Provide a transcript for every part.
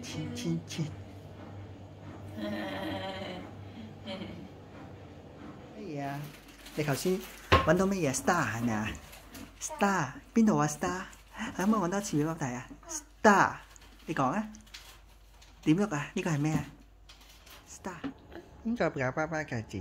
親。乜嘢啊？你頭先揾到乜嘢 star 係咪啊 ？star 邊度啊 star？ 可唔可以揾多次俾我睇啊 ？star 你講啊？點喐啊？呢個係咩啊 ？star 邊個教爸爸腳趾？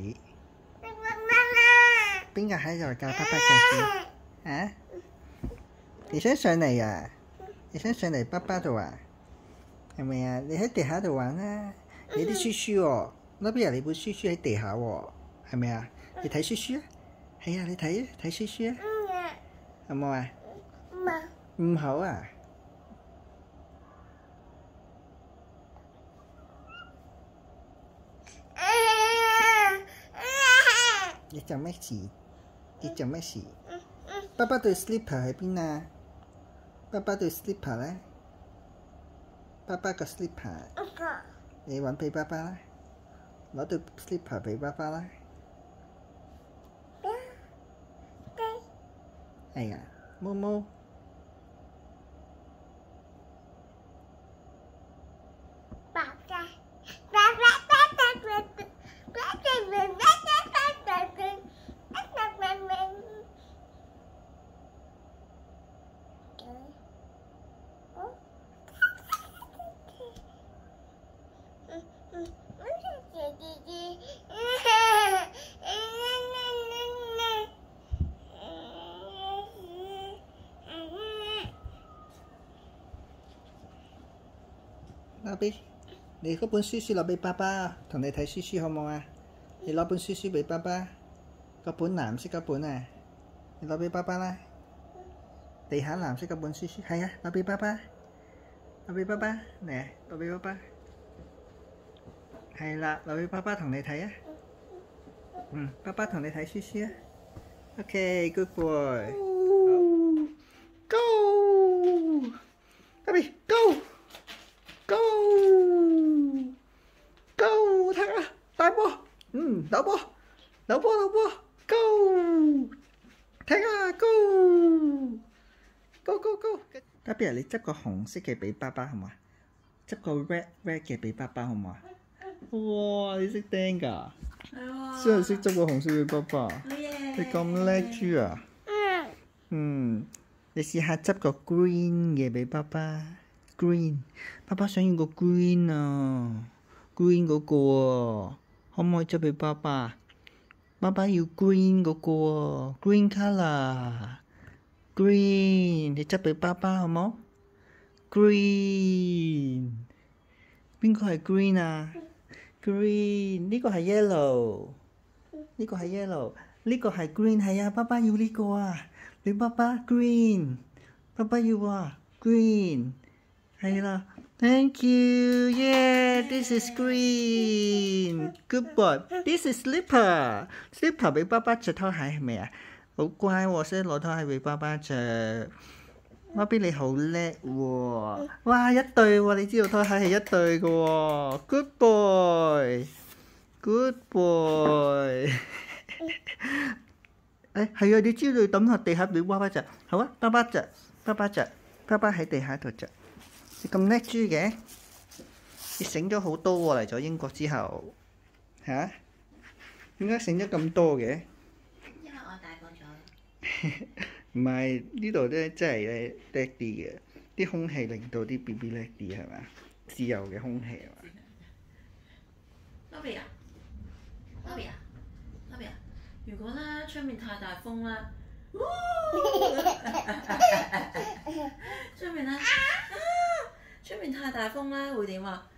邊個喺度教爸爸腳趾？啊？你想上嚟啊？你想上嚟爸爸度啊？係咪啊？你喺地下度玩啦！你啲書書喎，攞邊日你本書書喺地下喎，係咪啊？你睇書書啊？係啊，你睇書書啊？好冇啊？唔好啊！你做咩事？你做咩事？爸爸對 slipper 喺邊啊？爸爸對 slipper 咧？爸爸個 slipper， 你揾俾爸爸啦，攞對 slipper 俾爸爸啦。係啊，毛毛。攞俾你嗰本書書攞俾爸爸，同你睇書書好冇啊？你攞本書書俾爸爸，嗰本藍色嗰本啊，你攞俾爸爸啦。地下藍色嗰本書書，係啊，攞俾爸爸，攞俾爸爸，嚟，攞俾爸爸。係啦，攞俾爸爸同你睇啊。爸爸同你睇書書啊。OK，good boy。Go， Happy go。Go Go 睇下大波，扭波，Go 睇下 Go Go。特別你執個紅色嘅俾爸爸好嘛？執個 red 嘅俾爸爸好嘛？哇！你識釘㗎？係喎。真係識執個紅色俾爸爸。你咁叻豬啊？你試下執個 green 嘅俾爸爸。Green， 爸爸想要個 green 啊 ，green 嗰個啊，可唔可以執俾爸爸？爸爸要 green 嗰個啊 ，green colour，green， 你執俾爸爸好冇 ？Green， 邊個係 green 啊 ？Green， 呢個係 yellow， 呢個係 yellow， 呢個係 green， 係啊，爸爸要呢個啊，俾爸爸 green， 爸爸要啊 green。係啦 ，Thank you, yeah, this is green, good boy. This is slipper, slipper 俾爸爸着拖鞋係咪啊？好乖喎，識攞拖鞋俾爸爸着。媽咪你好叻喎！哇，一對喎，你知道拖鞋係一對嘅喎。Good boy, good boy。係啊，你知道要抌落地下俾爸爸着，好啊，爸爸着，爸爸喺地下度着。你咁叻豬嘅，你醒咗好多喎！嚟咗英國之後，嚇？點解醒咗咁多嘅？ 因為我大個咗。 唔係呢度咧，真係咧叻啲嘅，啲空氣令到啲 BB 叻啲係嘛？自由嘅空氣係嘛？ 拉比啊，如果咧出面太大風咧，出面太大風咧會點啊？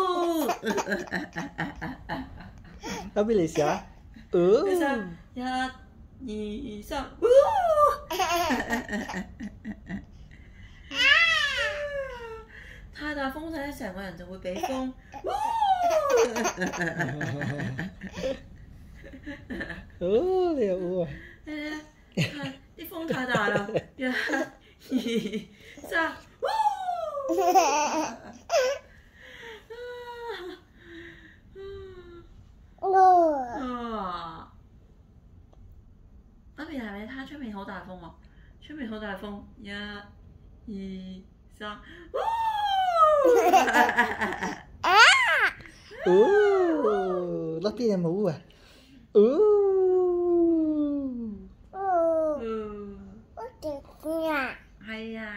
拉比你試下， 一、二、三，太大風咧，成個人就會俾風。 你又喎？ 啲風太大啦！一、二、三，媽咪係咪睇出面好大風喎？出面好大風，一、二、三， lót cái em ngủ à. Hay à.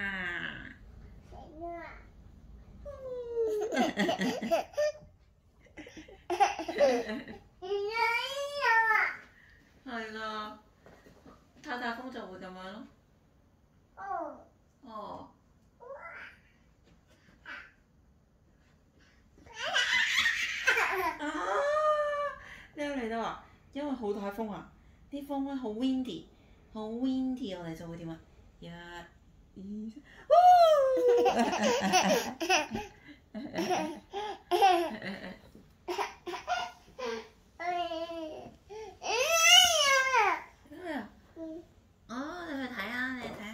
Hay à. Thả thả phong trào怎么了？哦。你有嚟到啊？因為好大風啊，啲風咧好 windy，好 windy，我哋就會點啊？一、二、哦，你去睇啊，你睇。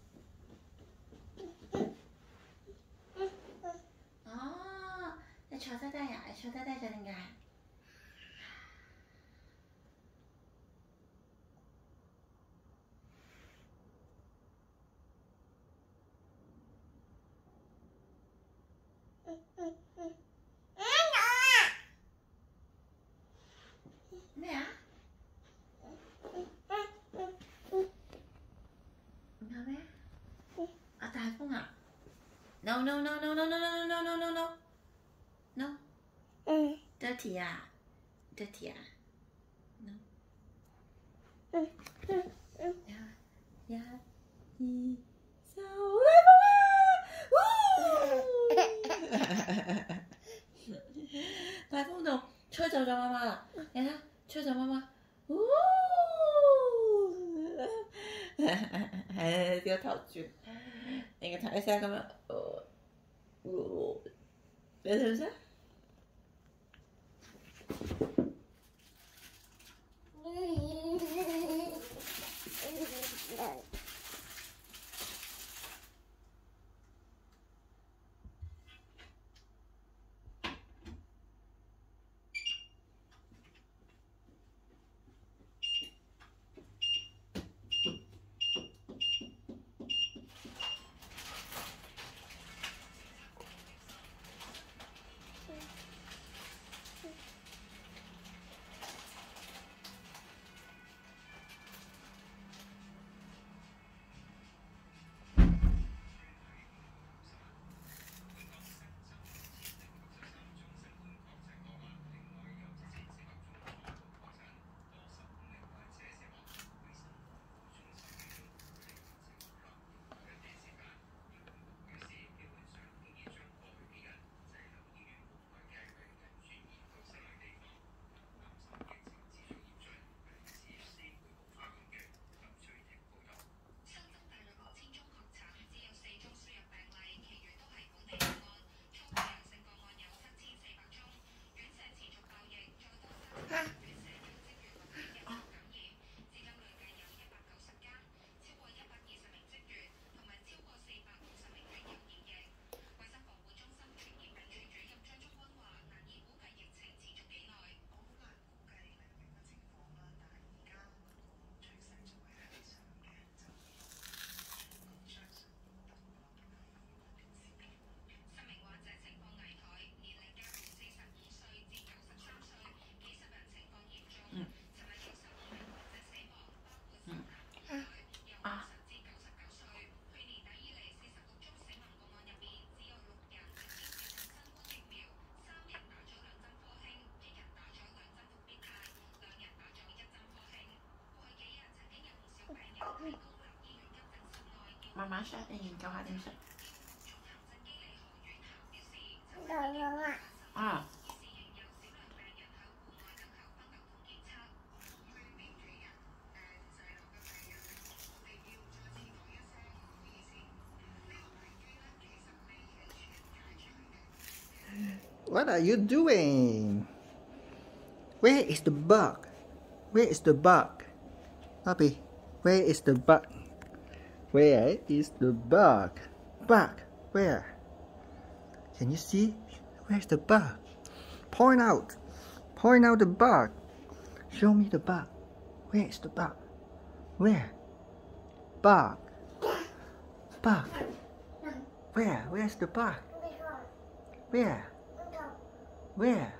哦，你坐低低呀？你坐低低咗點解？咩啊？唔有咩？啊大風啊 ！No no no no no no no no no no no no dirty 啊 dirty 啊 no 一、二、三，大風度吹走咗媽媽啦！你睇，吹走媽媽。係要頭住，你個睇下咁樣，你睇下。慢慢食，你研究下點食。啊。 What are you doing? Where is the bug? Where is the bug? Puppy, where is the bug? Where is the bug? Bug, where? Can you see? Where's the bug? Point out. Point out the bug. Show me the bug. Where is the bug? Where? Bug. Bug. Where? Where's the bug? Where? Where?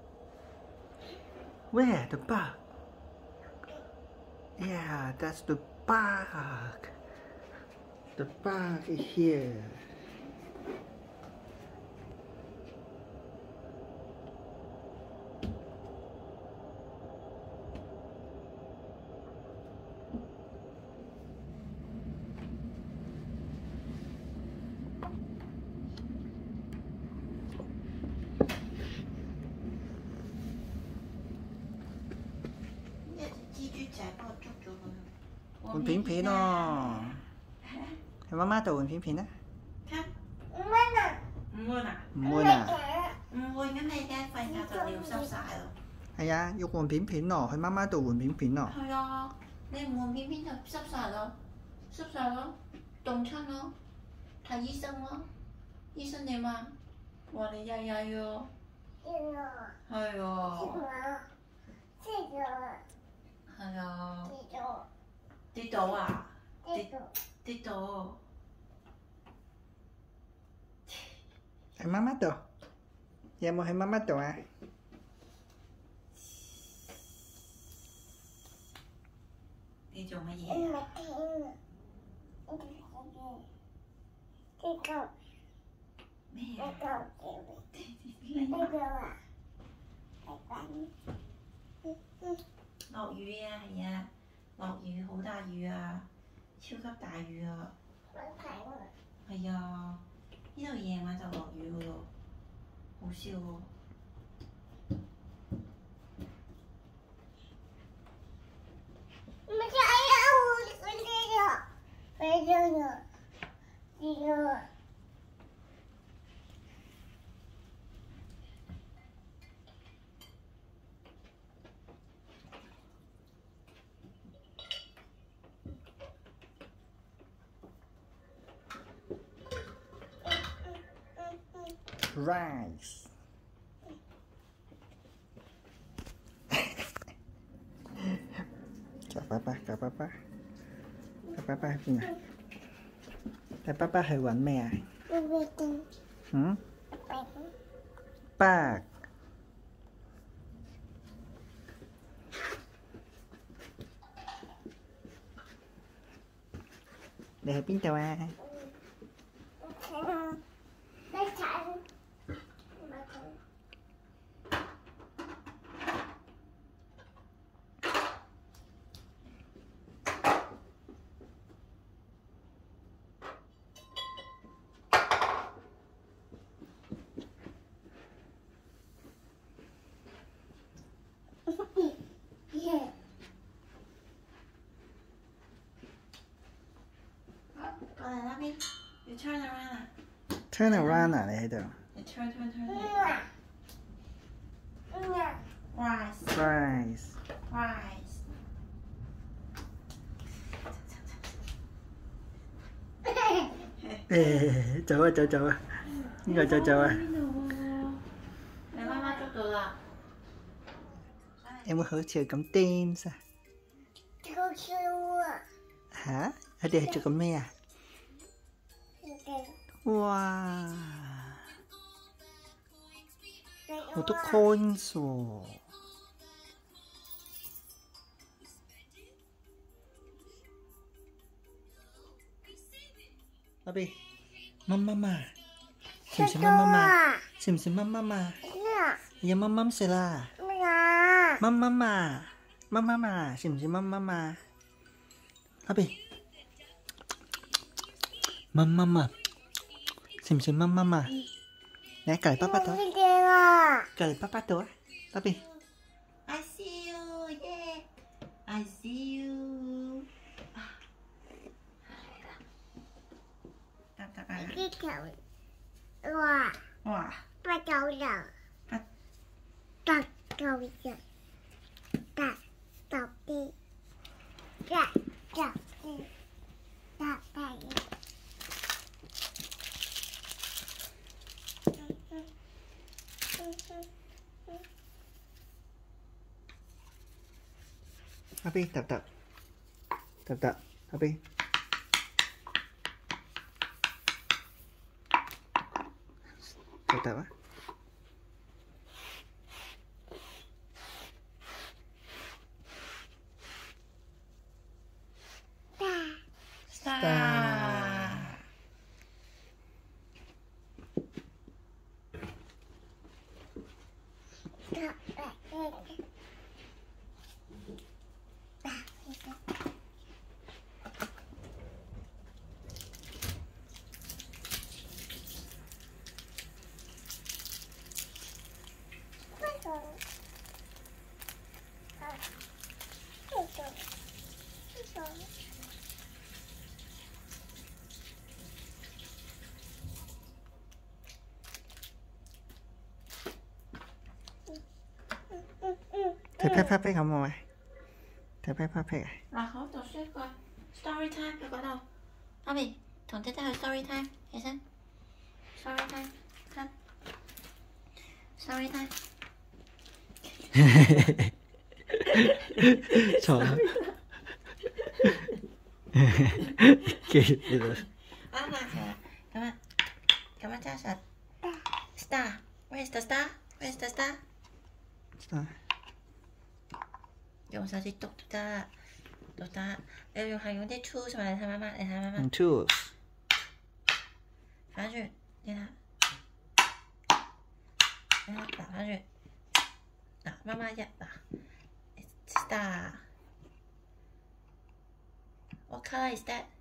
Where? The park? Yeah, that's the park. The park is here. Quỳnh Phiến Phiến đó. Thì má má tụi Quỳnh Phiến Phiến á. Mua nè. Hay à, yêu Quỳnh Phiến Phiến nọ, hay má má tụi Quỳnh Phiến Phiến nọ. Hay à, nên Quỳnh Phiến Phiến就濕晒咯，濕晒咯，凍親咯，睇醫生咯，醫生點啊？話你曳曳喎。係啊。係啊。跌到啊！跌到。 係媽媽度，有冇喺媽媽度啊？ 你做乜嘢啊？咩啊？落雨啊，係啊，落雨好大雨啊，超級大雨啊！係啊，呢度夜晚就落雨噶咯，好笑喎！ Rice. Chào papa, chào papa. Chào papa gì nè. Tại papa hơi quạnh mẹ. Park. Đây là pin tàu à. You turn around. Turn around à, đây đâu. Turn. Rice. Rice. Ê, chậu à. Rồi chậu à. Em muốn hỗ trợ cầm tên sao? Hả? Ở đây cho cầm mẹ à? Wow. Một con số. Baby, mama. Sim mama. Ya mama sila. Mama. Sim mama. Baby. Mama. Sim mama. Nè cởi papa thôi. Cởi papa thôi. Baby. I see you, yeah. I see you. Wow. Bắt đầu rồi. Bắt đầu rồi. Bắt đầu đi. Bắt đầu đi. Bắt đầu đi. Happy, tập. Happy. Tập á. star. Thầy Peppa Pig好冇啊？睇 Peppa Pig 啊？ 嗱，好讀書個 story time 喺嗰度。媽咪同姐姐去 story time，起身。story time， come。story time。 錯。記得。 啱啦，咁樣揸實。Star，where's the star？Where's the star？ 用手指篤都得，你係用啲 tools 嘛？你睇媽媽。 tools。 反轉，你睇，嗱反轉，嗱媽媽一嗱 ，star。What color is that?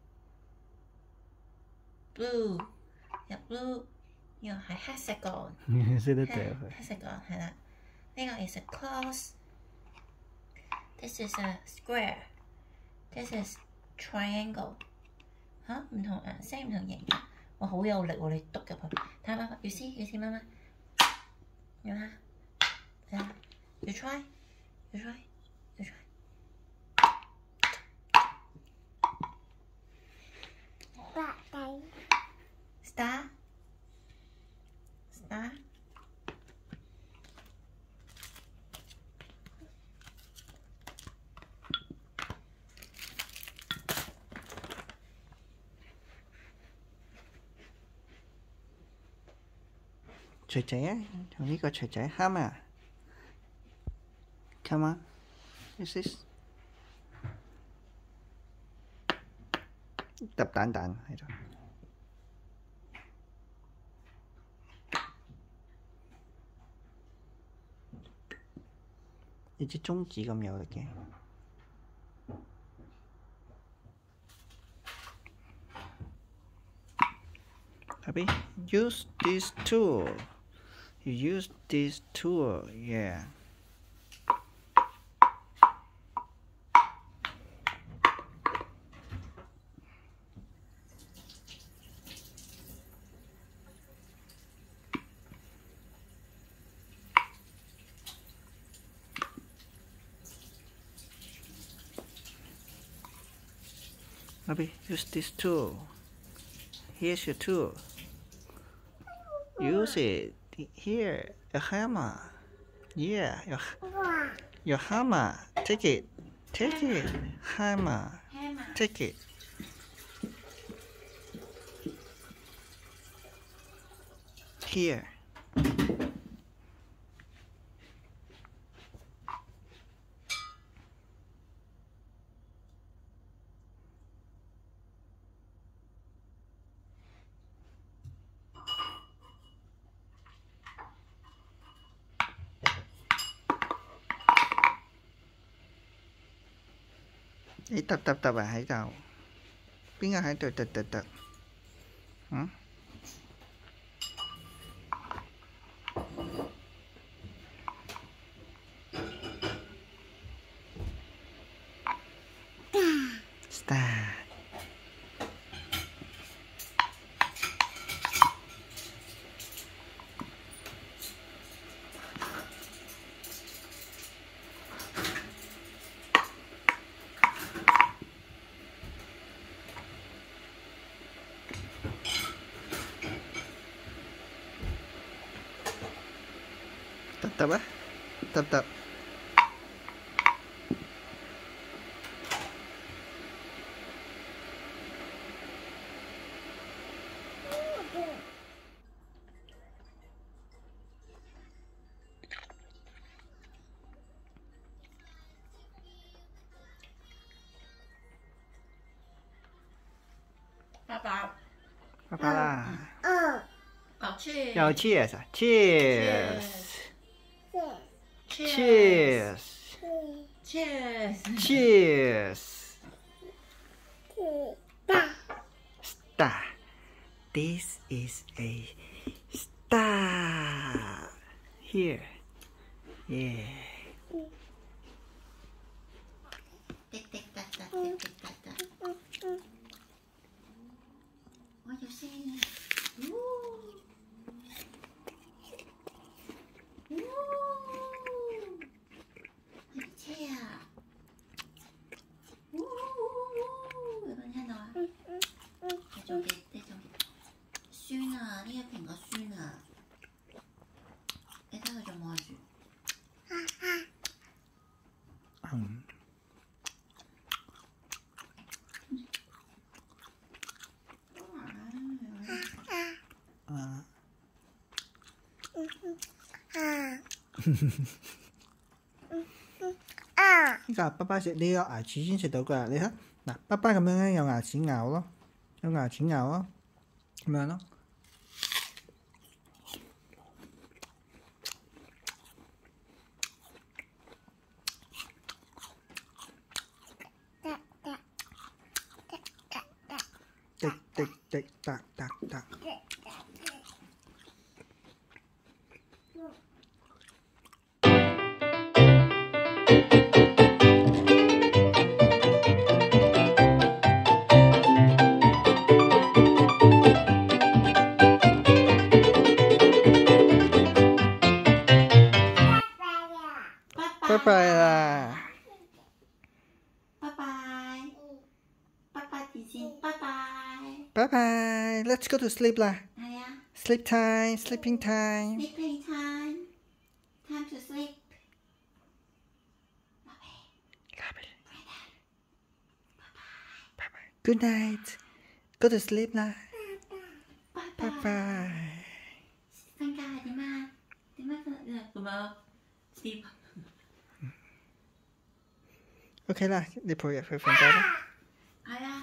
Blue。入 blue， 呢個係黑色個。 識得掉佢。 黑色個係啦，呢個 is a cross。This is a square. This is triangle. 嚇，唔同顏色唔同形狀，哇好有力喎！你篤入去，睇下媽媽，要試媽媽，要下，睇下，要 try。Star。 錘仔啊，同呢個錘仔 hammer。Come on, this is 揼蛋喺度。你支中指咁有力嘅。Happy, use this tool. You use this tool, yeah. Happy, use this tool. Here's your tool. Use it. Here, a hammer. Yeah, your hammer. Take it. Hammer. Take it. Here. Ý tập à hãy đầu. Biết nga hãy tập. Hả? Star. Tập á. Tập. 爸爸啦。 哦，cheers。 要 cheers 啊 cheers cheers cheers。 cheers star. This is a star. Here. Yeah. 滴滴答答，滴滴答答。我有聲啊！有啲車啊！有冇聽到啊？你仲酸啊！呢個蘋果酸啊！你睇佢仲望住。 呢個爸爸食，你有牙齒先食到㗎。你睇嗱，爸爸咁樣咧有牙齒咬咯，有牙齒咬咯，咁樣咯。滴滴滴答答答。拜拜啦！ 拜拜，拜拜子先，拜拜。 拜拜 ，Let's go to sleep 啦。 係啊。 Sleep time, sleeping time. Sleeping time. Time to sleep. Good night. Go to sleep 啦。 拜拜拜。 瞓覺係點啊？點樣瞓？咁樣 sleep。 OK 啦，你陪佢瞓覺啦。 係啊。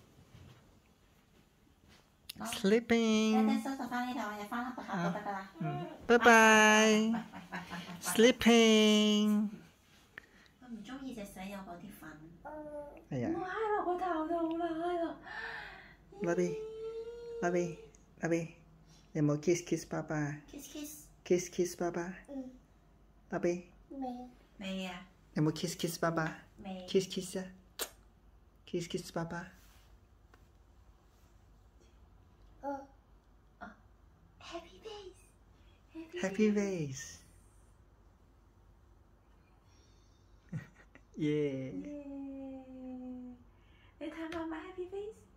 Sleeping。 你收拾翻呢度，我入翻下就得㗎啦。 拜拜。Sleeping。 佢唔中意隻洗有嗰啲粉。 係啊。 我揩落個頭度啦，揩落。 Labi，有冇 kiss 爸爸 ？kiss 爸爸。Labi。 未啊。 有冇 kiss 爸爸？ 未。 kiss 啊 ，kiss 爸爸。 Happy face。 Happy face。耶！ 你睇媽媽 happy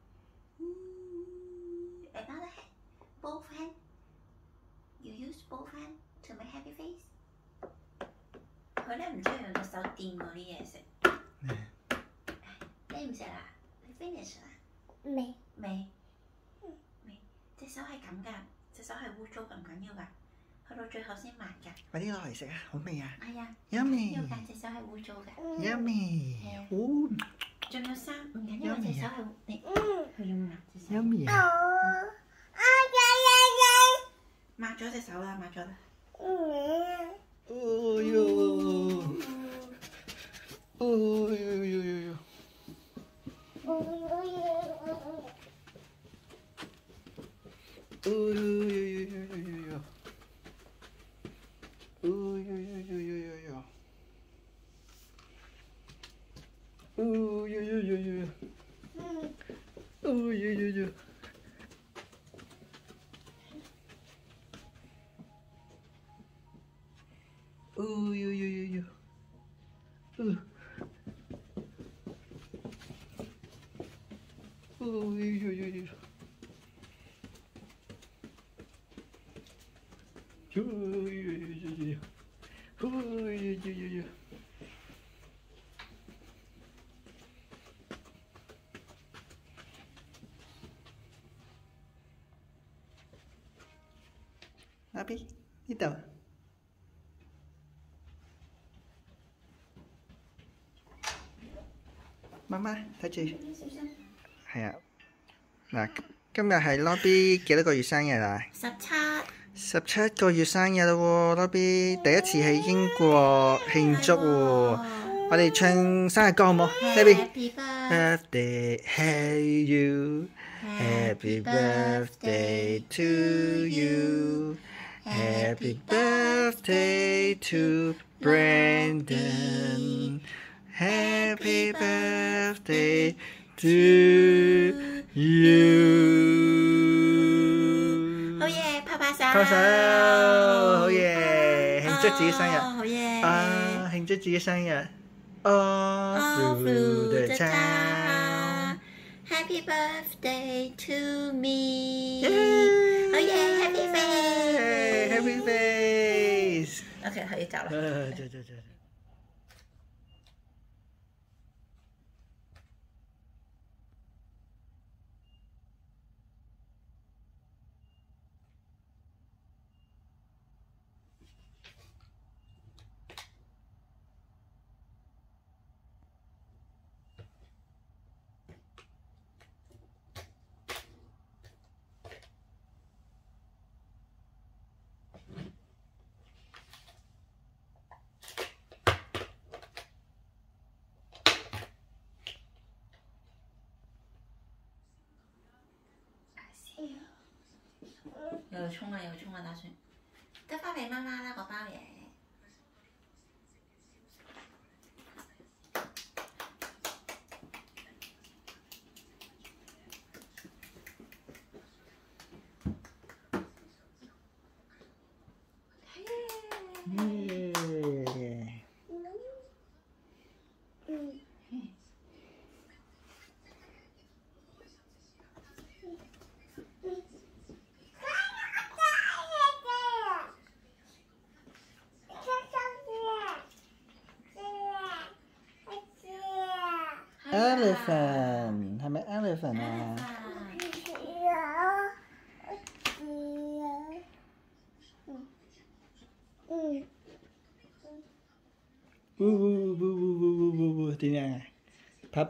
face。Another hand, both hand. You use both hand to make happy face. 佢咧唔中意用隻手掂嗰啲嘢食。你唔食啦？你 finish 啦？未。隻手係咁㗎，隻手係污糟㗎，唔緊要㗎，去到最後先抹㗎。 快啲攞嚟食啊！好味啊！ 係啊。 Yummy。 要㗎，隻手係污糟㗎。 Yummy。 仲有衫，唔緊要，隻手係你，佢要抹隻手。 Yummy 啊！ 抹咗隻手啦，抹咗啦。 哦呦！哦呦！Abi，呢度。媽媽睇住。係啊，嗱。 今日係 Lobby 幾多個月生日啊？17個月生日啦喎 ，Lobby 第一次喺英國慶祝喎。我哋唱生日歌好冇 ？Happy birthday, hey you. Happy birthday to you. Happy birthday to Brandon. Happy birthday to you。 好嘢，拍拍手。 拍手，好嘢，慶祝自己生日。 好嘢。 啊，慶祝自己生日。All through the town. Happy birthday to me。好嘢 ，Happy face。Happy face。OK， 可以走啦。 走。 又沖啦，打算得翻俾媽媽啦，嗰包嘢。 Elephant 係咪 elephant 啊？點樣啊？跑，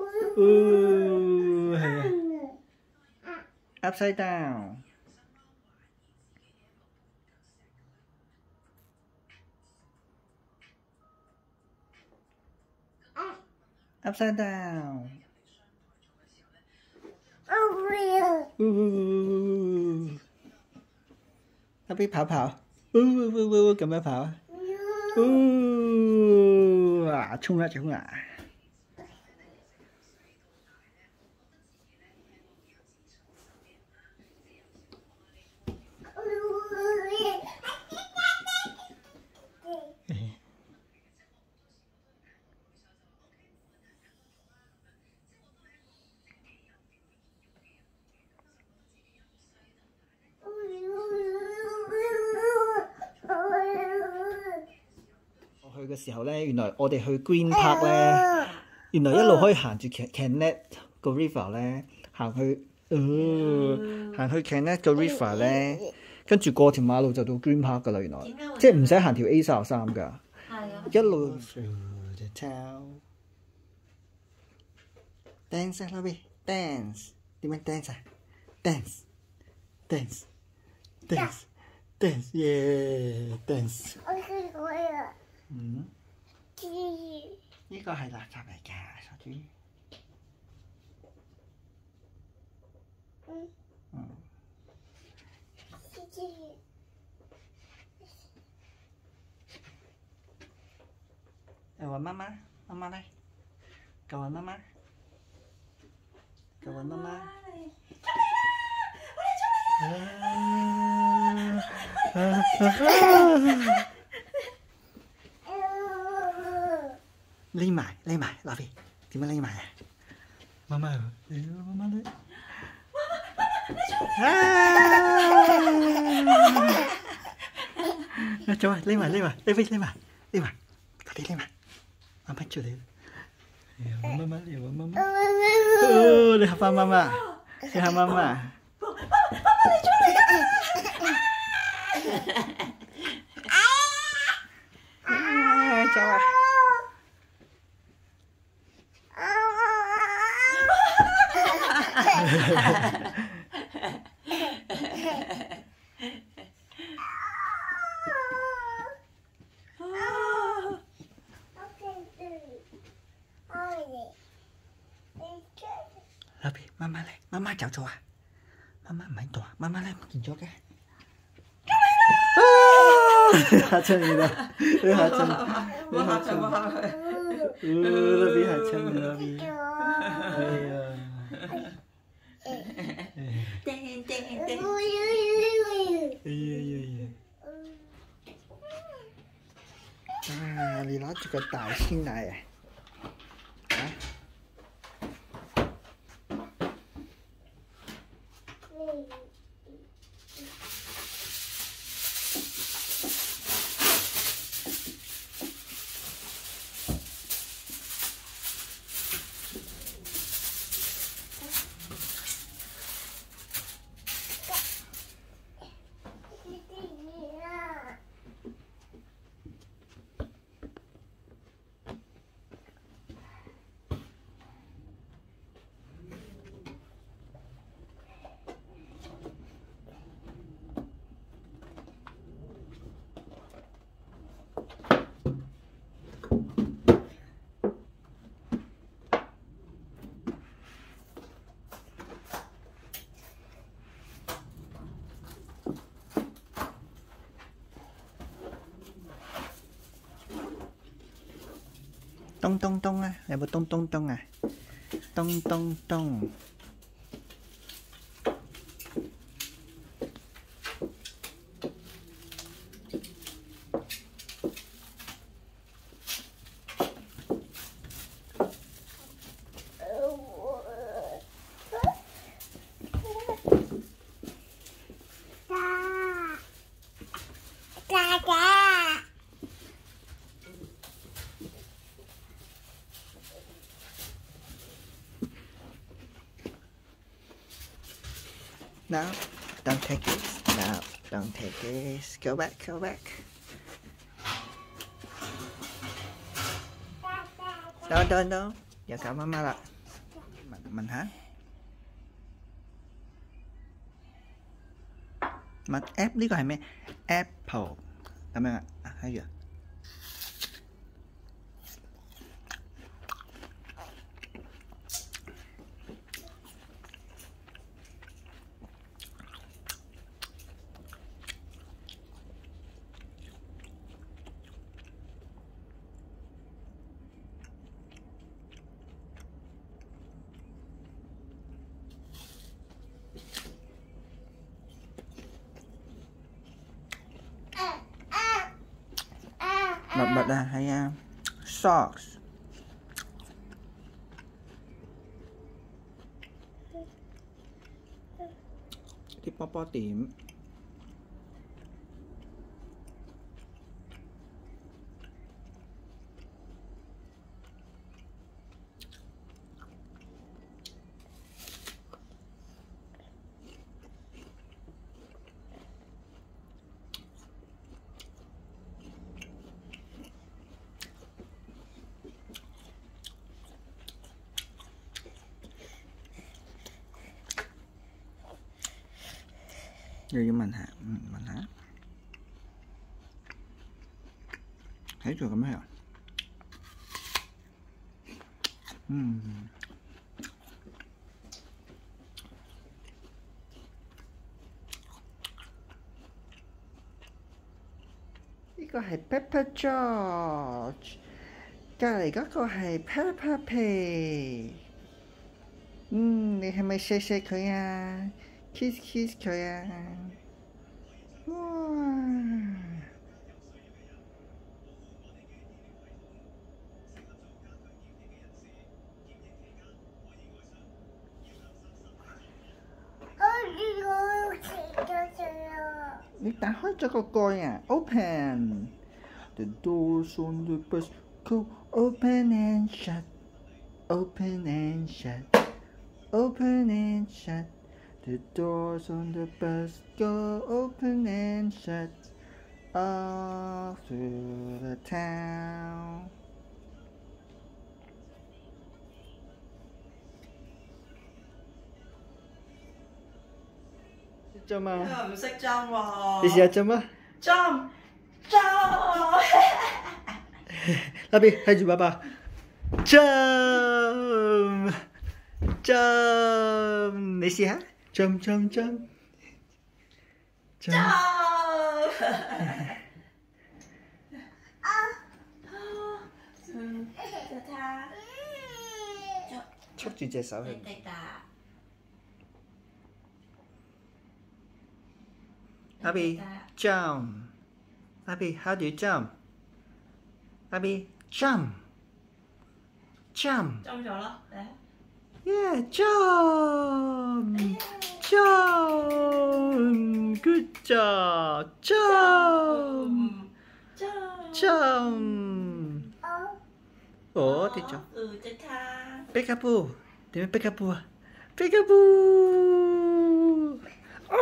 係啊 ，upside down。Upside down。Lobby 跑，咁樣跑啊！啊，衝啊！去嘅時候咧，原來我哋去 Green Park 咧，原來一路可以行住 Kennet 個 river 咧，行去 Kennet 個 river 咧，跟住過條馬路就到 Green Park 噶啦，原來即係唔使行條 A33噶，一路 through the town。Dance 啊 ，Lobby dance， 點樣 dance 啊 ？Dance，yeah dance。呢個係垃圾嚟㗎，傻豬。又話媽媽咧，又話媽媽。匿埋，Lobby 點樣匿埋啊？媽媽咧，走啊！匿埋，Lobby 匿埋，快啲匿埋，媽媽住你。媽媽，你嚇翻媽媽， 你出嚟啊！走啊！ 媽媽嚟，媽媽走咗啊！媽媽唔喺度啊！媽媽咧唔見咗嘅。嚇親你啦！你嚇親，你嚇親，嗰邊嚇親你嗰邊。哎呀！ 叮叮叮！ 哎呀！啊！你攞住個大鮮奶啊！咚咚咚啊！有冇咚咚咚啊？咚咚咚！No, don't take it. No, don't take it. Go back, go back. Đâu. 又搞媽媽啦。問下。問 app 呢個係咩 ？Apple 咁樣啊？係啊。物啊，係啊 ，socks。啲波波點。又要問下，問下，喺度咁樣，呢個係 Pepper George， 隔離嗰個係 Peppa Pig， 你係咪錫佢啊？kiss 佢啊！哇！你打開咗個蓋啊 ！Open the doors on the bus go open and shut, open and shut, open and shut.The doors on the bus go open and shut all through the town. 做嘛？ 唔識裝喎。 你試下裝啊！ 裝。那邊睇住爸爸。Jump。 jump， 你試下 jump jump jump jump。就它， 捉住隻手去。 對的。 Abby jump。Abby how do you jump？ Abby jump。jump。 中咗咯，嚟。 Yeah jump。jump。Good job。jump。jump。哦，跌咗。 隻它。 Peekaboo，點樣 Peekaboo 啊 ？Peekaboo， 哇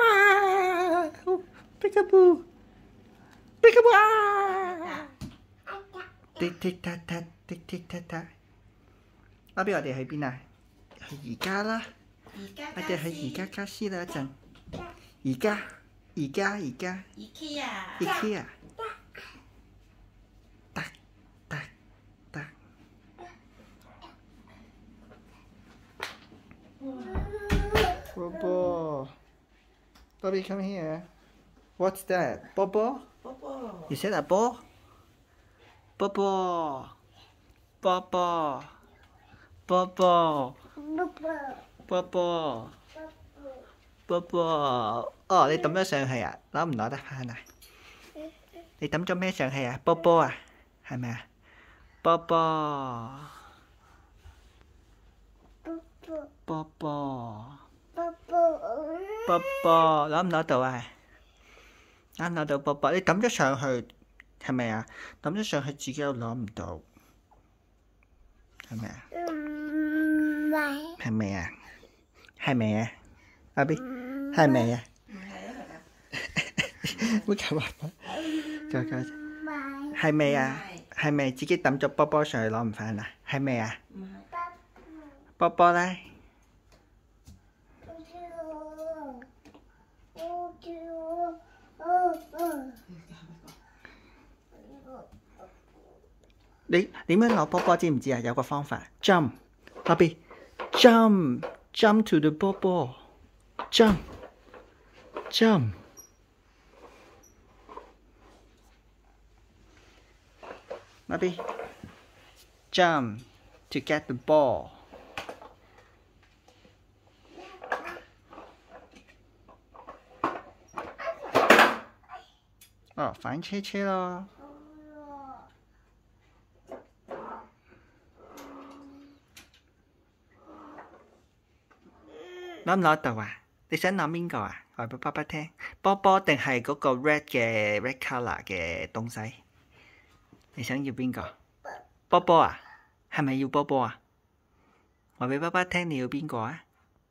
！Peekaboo，Peekaboo 啊！滴滴答答，滴滴答答。阿 B， 我哋去邊啊？去宜家啦。我哋去宜家家私啦一陣。宜家。IKEA。Bobo. Bobby, come here. What's that? Bobo? Bobo. Is that a ball? Bobo. Bobo. Bobo. Bobo. Bobo. 哦，你抌咗上去啊？攞唔攞得翻啊？你抌咗咩上去啊？Bobo 啊？係咪啊？Bobo。Bobo。波波攞唔攞到啊？攞唔攞到波波？你抌咗上去係咪啊？抌咗上去自己又攞唔到，係咪啊？係咪啊？係咪啊？阿 B 係咪啊？唔係啊！係咪啊？係咪自己抌咗波波上去攞唔翻啊？係咪啊？波波咧？你點樣攞波波知唔知啊？有個方法 ，jump， 阿 B jump to the 波波 ，jump， 阿 B jump to get the ball。哦，反車車咯。攞唔攞到啊？你想攞邊個啊？話俾爸爸聽，波波定係嗰個 red color 嘅東西？你想要邊個？波波啊？係咪要波波啊？話俾爸爸聽你要邊個啊？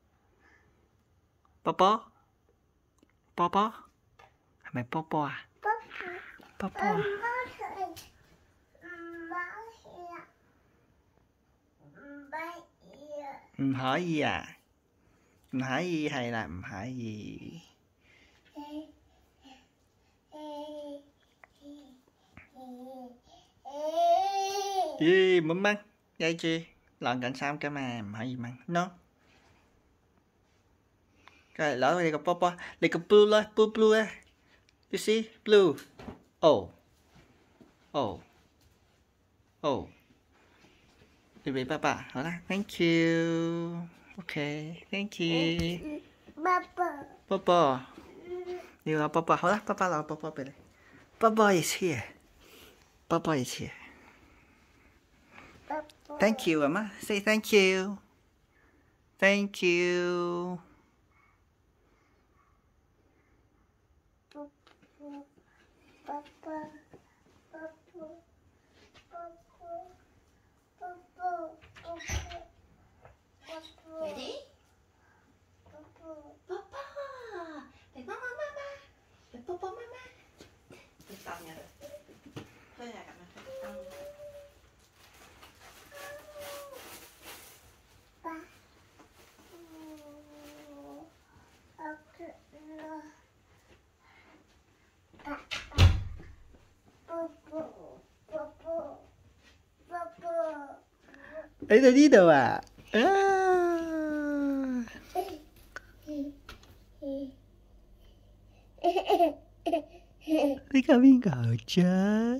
波波？波波？係咪波波啊？波波啊？唔可以啊！唔可以係啦，唔可以。咦，唔好掹，記住晾緊衫㗎嘛，唔可以掹 ，no。嚟攞你個波波，你個 blue 啦 ，blue 咧 ，you see blue， oh， 你俾爸爸，好啦 ，thank you。OK，thank you。波波，你要攞波波，好啦，爸爸攞波波俾你。波波 is here。波波 is here。Thank you， 阿媽 ，say thank you。Thank you。 Ready？ 爸爸，嚟幫我媽媽，嚟抱抱媽媽。你當嘅，推係咁樣當。 嚟到呢度啊！啊 Bingo 啫。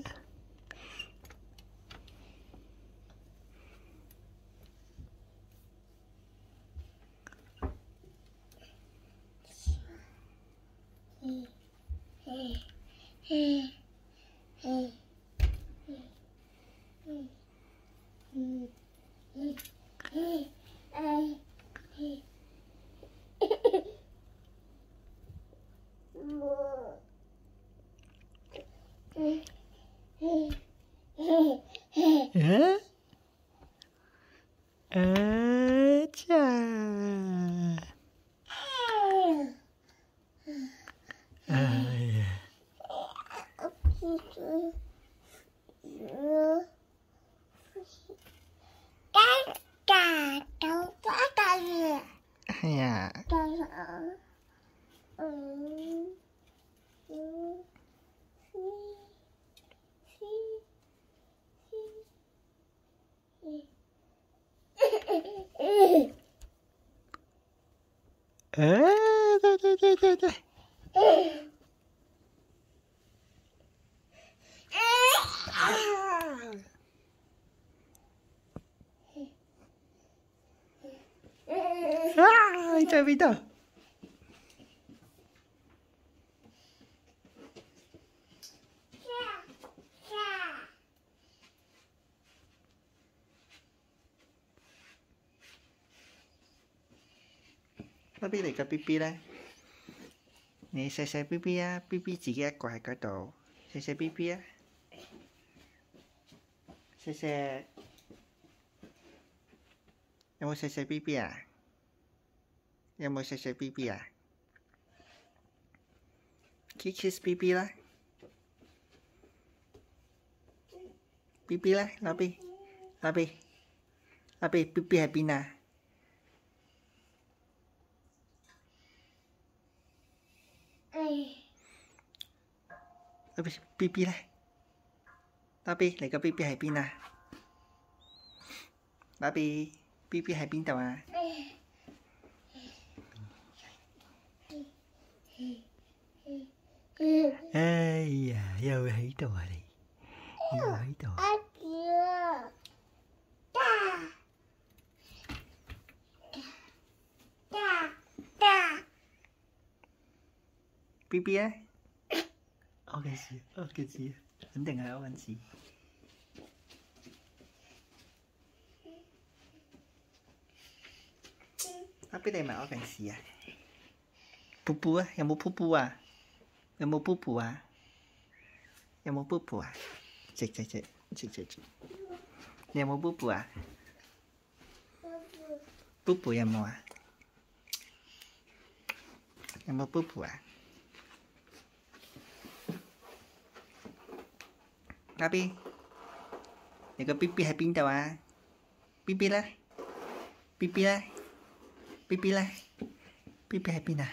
係啊。對。你在邊度？嗰邊嚟個 BB 咧，你細細 BB 啊 ，BB 自己一個喺嗰度，細細 BB 啊，細細，有冇細細 BB 啊？有冇細細 BB 啊 ？kiss BB 啦 ，BB 啦，老 B， 老 B， 老 B，BB 喺邊啊？老 B，BB 咧，老 B， 你個 BB 喺邊啊？老 B，BB 喺邊度啊？哎呀，又喺度啊你，又喺度。BB 啊？我嘅事，肯定係我嘅事。阿 B 你咪我嘅事啊？噗噗啊？有冇噗噗啊？有冇噗噗啊？有冇噗噗啊？食。你有冇噗噗啊？噗噗有冇啊？有冇噗噗啊？阿 B， 你個 BB 喺邊度啊 ？BB 咧 ？BB 咧 ？BB 咧 ？BB 喺邊啊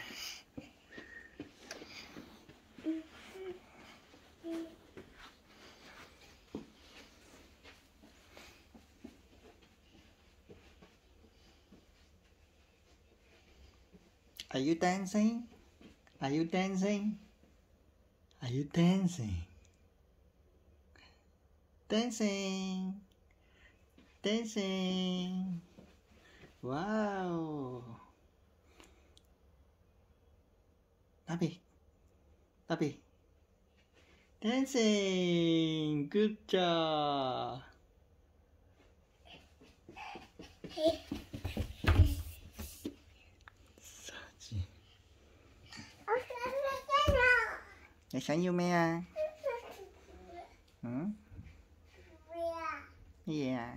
？Are you dancing? Are you dancing? Are you dancing? Dancing. Wow. Nabi. Dancing. Good job. Mẹ想要咩啊？嗯？咩嘢啊？